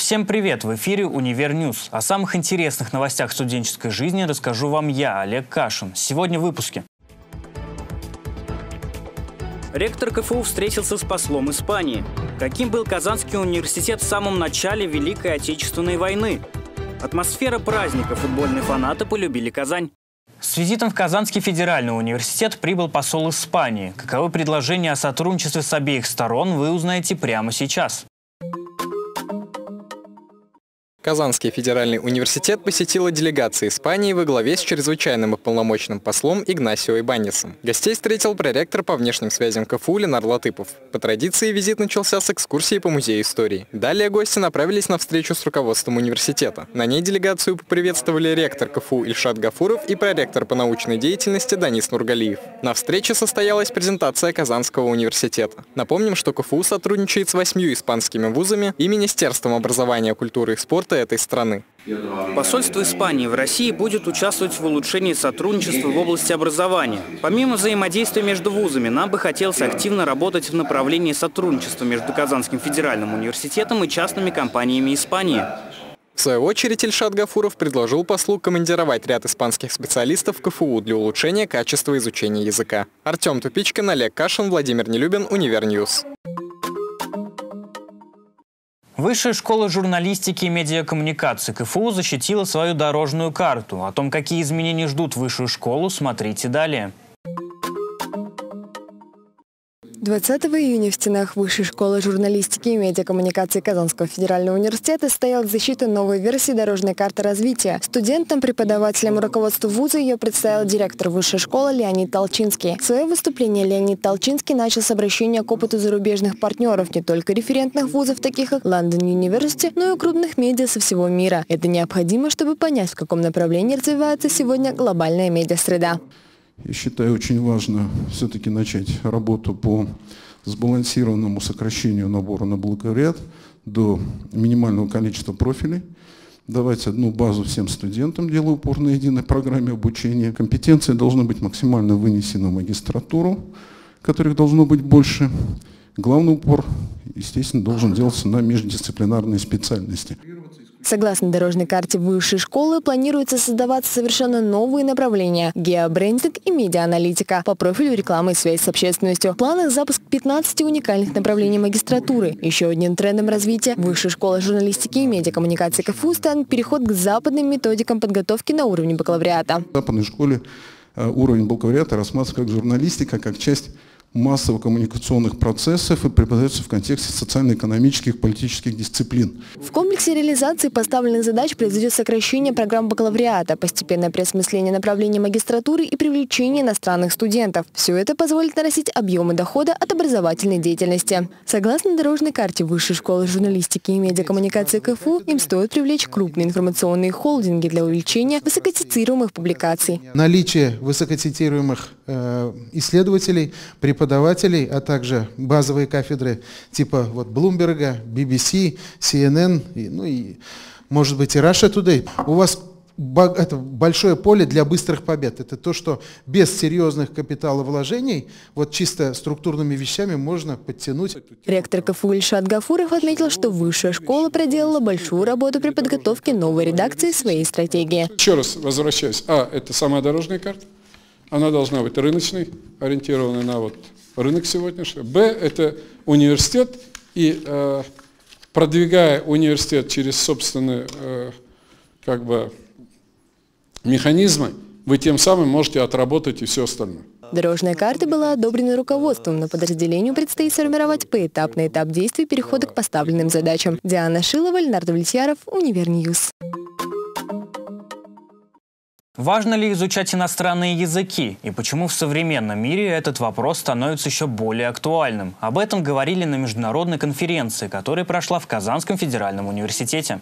Всем привет! В эфире «Универньюз». О самых интересных новостях студенческой жизни расскажу вам я, Олег Кашин. Сегодня в выпуске. Ректор КФУ встретился с послом Испании. Каким был Казанский университет в самом начале Великой Отечественной войны? Атмосфера праздника. Футбольные фанаты полюбили Казань. С визитом в Казанский федеральный университет прибыл посол Испании. Каковы предложения о сотрудничестве с обеих сторон, вы узнаете прямо сейчас. Казанский федеральный университет посетила делегация Испании во главе с чрезвычайным и полномочным послом Игнасио Ибаньесом. Гостей встретил проректор по внешним связям КФУ Ленар Латыпов. По традиции визит начался с экскурсии по музею истории. Далее гости направились на встречу с руководством университета. На ней делегацию поприветствовали ректор КФУ Ильшат Гафуров и проректор по научной деятельности Данис Нургалиев. На встрече состоялась презентация Казанского университета. Напомним, что КФУ сотрудничает с 8 испанскими вузами и Министерством образования, культуры и спорта этой страны. Посольство Испании в России будет участвовать в улучшении сотрудничества в области образования. Помимо взаимодействия между вузами, нам бы хотелось активно работать в направлении сотрудничества между Казанским федеральным университетом и частными компаниями Испании. В свою очередь Ильшат Гафуров предложил послу командировать ряд испанских специалистов в КФУ для улучшения качества изучения языка. Артем Тупичкин, Олег Кашин, Владимир Нелюбин, Универньюз. Высшая школа журналистики и медиакоммуникации КФУ защитила свою дорожную карту. О том, какие изменения ждут высшую школу, смотрите далее. 20 июня в стенах Высшей школы журналистики и медиакоммуникации Казанского федерального университета состоялась защита новой версии дорожной карты развития. Студентам, преподавателям и руководству вуза ее представил директор Высшей школы Леонид Толчинский. Свое выступление Леонид Толчинский начал с обращения к опыту зарубежных партнеров, не только референтных вузов, таких как London University, но и крупных медиа со всего мира. Это необходимо, чтобы понять, в каком направлении развивается сегодня глобальная медиасреда. Я считаю, очень важно все-таки начать работу по сбалансированному сокращению набора на бакалавриат до минимального количества профилей, давать одну базу всем студентам, делая упор на единой программе обучения. Компетенции должны быть максимально вынесены в магистратуру, которых должно быть больше. Главный упор, естественно, должен делаться на междисциплинарные специальности. Согласно дорожной карте Высшей школы, планируется создаваться совершенно новые направления – геобрендинг и медиааналитика по профилю рекламы и связь с общественностью. В планах запуск 15 уникальных направлений магистратуры. Еще одним трендом развития Высшей школы журналистики и медиакоммуникации КФУ станет переход к западным методикам подготовки на уровне бакалавриата. В западной школе уровень бакалавриата рассматривается как журналистика, как часть массово-коммуникационных процессов и преподается в контексте социально-экономических, политических дисциплин. В комплексе реализации поставленных задач произойдет сокращение программ бакалавриата, постепенное переосмысление направления магистратуры и привлечение иностранных студентов. Все это позволит нарастить объемы дохода от образовательной деятельности. Согласно дорожной карте Высшей школы журналистики и медиакоммуникации КФУ, им стоит привлечь крупные информационные холдинги для увеличения высокоцитируемых публикаций. Наличие высокоцитируемых исследователей, преподавателей, а также базовые кафедры типа Bloomberg, BBC, CNN, и может быть и Russia Today. У вас это большое поле для быстрых побед. Это то, что без серьезных капиталовложений, чисто структурными вещами можно подтянуть. Ректор КФУ Ильшат Гафуров отметил, что Высшая школа проделала большую работу при подготовке новой редакции своей стратегии. Еще раз возвращаюсь. Это самая дорожная карта. Она должна быть рыночной, ориентированной на рынок сегодняшний. Б – это университет, и продвигая университет через собственные механизмы, вы тем самым можете отработать и все остальное. Дорожная карта была одобрена руководством, но подразделению предстоит сформировать поэтапный этап действий перехода к поставленным задачам. Диана Шилова, Леонард Влетьяров, Универньюз. Важно ли изучать иностранные языки? И почему в современном мире этот вопрос становится еще более актуальным? Об этом говорили на международной конференции, которая прошла в Казанском федеральном университете.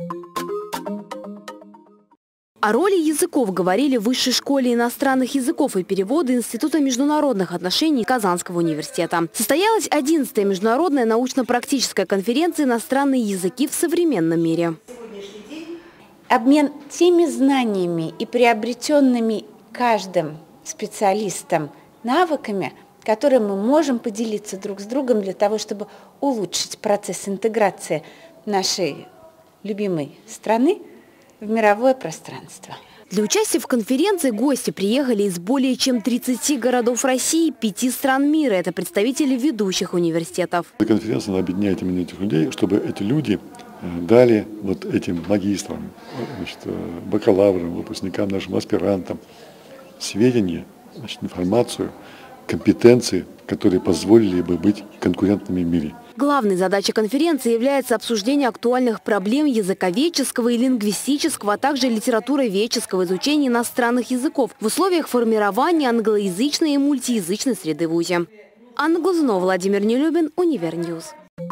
О роли языков говорили в Высшей школе иностранных языков и перевода Института международных отношений Казанского университета. Состоялась 11-я международная научно-практическая конференция «Иностранные языки в современном мире». Обмен теми знаниями и приобретенными каждым специалистом навыками, которые мы можем поделиться друг с другом для того, чтобы улучшить процесс интеграции нашей любимой страны в мировое пространство. Для участия в конференции гости приехали из более чем 30 городов России и 5 стран мира. Это представители ведущих университетов. Конференция объединяет именно этих людей, чтобы эти люди дали вот этим магистрам, значит, бакалаврам, выпускникам, нашим аспирантам сведения, значит, информацию, компетенции, которые позволили бы быть конкурентными в мире. Главной задачей конференции является обсуждение актуальных проблем языковедческого и лингвистического, а также литературоведческого изучения иностранных языков в условиях формирования англоязычной и мультиязычной среды в ВУЗе. Анна Глазунова, Владимир Нелюбин, Универньюз.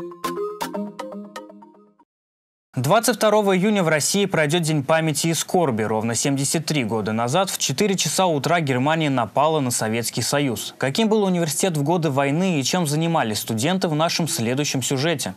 22 июня в России пройдет День памяти и скорби. Ровно 73 года назад в 4 часа утра Германия напала на Советский Союз. Каким был университет в годы войны и чем занимались студенты в нашем следующем сюжете?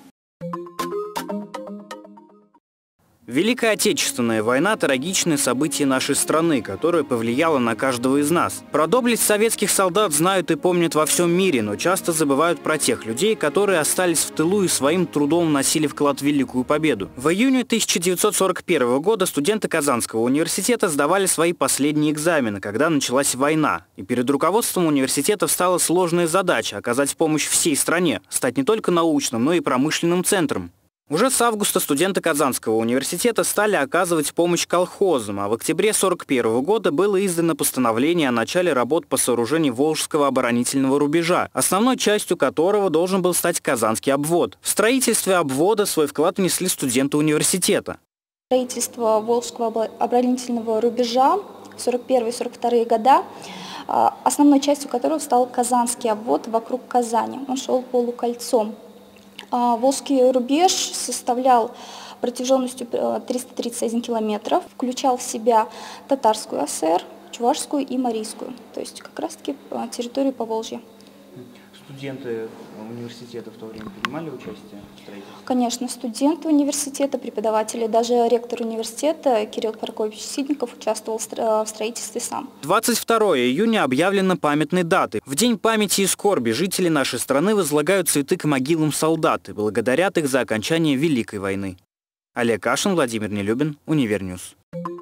Великая Отечественная война – трагичное событие нашей страны, которое повлияло на каждого из нас. Про доблесть советских солдат знают и помнят во всем мире, но часто забывают про тех людей, которые остались в тылу и своим трудом вносили вклад в великую победу. В июне 1941 года студенты Казанского университета сдавали свои последние экзамены, когда началась война. И перед руководством университета встала сложная задача – оказать помощь всей стране, стать не только научным, но и промышленным центром. Уже с августа студенты Казанского университета стали оказывать помощь колхозам, а в октябре 1941 года было издано постановление о начале работ по сооружению Волжского оборонительного рубежа, основной частью которого должен был стать Казанский обвод. В строительстве обвода свой вклад внесли студенты университета. Строительство Волжского оборонительного рубежа в 1941-1942 года, основной частью которого стал Казанский обвод вокруг Казани. Он шел полукольцом. Волжский рубеж составлял протяженностью 331 километров, включал в себя Татарскую ССР, Чувашскую и Марийскую, то есть как раз-таки территорию Поволжья. Студенты университета в то время принимали участие в строительстве? Конечно, студенты университета, преподаватели, даже ректор университета Кирилл Прокопьевич Сидников участвовал в строительстве сам. 22 июня объявлена памятной датой. В День памяти и скорби жители нашей страны возлагают цветы к могилам солдат и благодарят их за окончание Великой войны. Олег Кашин, Владимир Нелюбин, Универньюз.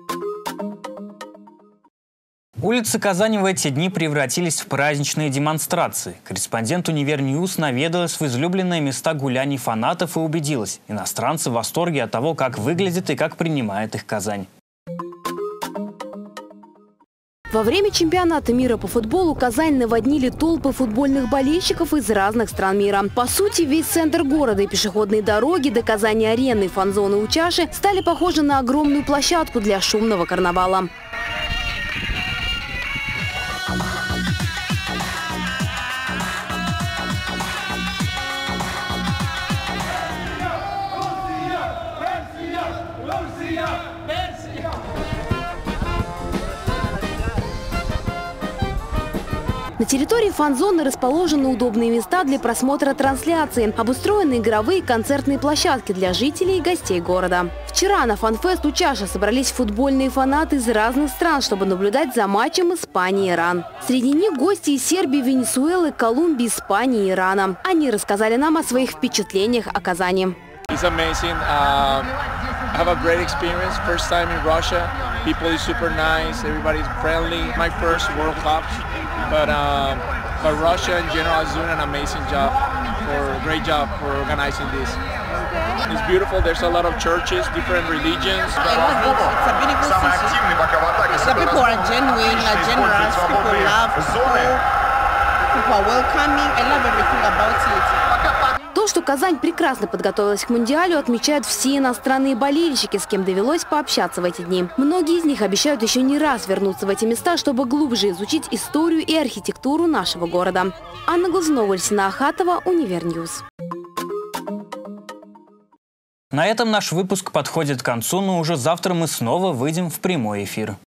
Улицы Казани в эти дни превратились в праздничные демонстрации. Корреспондент Универньюз наведалась в излюбленные места гуляний фанатов и убедилась – иностранцы в восторге от того, как выглядит и как принимает их Казань. Во время чемпионата мира по футболу Казань наводнили толпы футбольных болельщиков из разных стран мира. По сути, весь центр города и пешеходные дороги до Казани-арены, фан-зоны у чаши стали похожи на огромную площадку для шумного карнавала. На территории фан-зоны расположены удобные места для просмотра трансляции, обустроены игровые и концертные площадки для жителей и гостей города. Вчера на фан-фест у чаши собрались футбольные фанаты из разных стран, чтобы наблюдать за матчем Испании и Иран. Среди них гости из Сербии, Венесуэлы, Колумбии, Испании и Ирана. Они рассказали нам о своих впечатлениях о Казани. It's amazing. I have a great experience. First time in Russia. People is super nice. Everybody's friendly. My first World Cup, but Russia in general is doing an amazing job. Great job for organizing this. It's beautiful. There's a lot of churches, different religions. It's a beautiful city. The people are genuine, are generous. People love people are welcoming. I love everything about it. То, что Казань прекрасно подготовилась к Мундиалю, отмечают все иностранные болельщики, с кем довелось пообщаться в эти дни. Многие из них обещают еще не раз вернуться в эти места, чтобы глубже изучить историю и архитектуру нашего города. Анна Глазунова, Ильсина Ахатова, Универньюз. На этом наш выпуск подходит к концу, но уже завтра мы снова выйдем в прямой эфир.